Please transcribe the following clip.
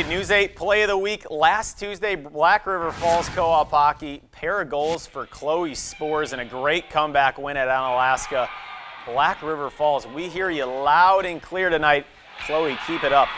right, News 8 Play of the Week. Last Tuesday, Black River Falls Co-op Hockey, pair of goals for Chloe Spores and a great comeback win at Onalaska. Black River Falls, we hear you loud and clear tonight. Chloe, keep it up.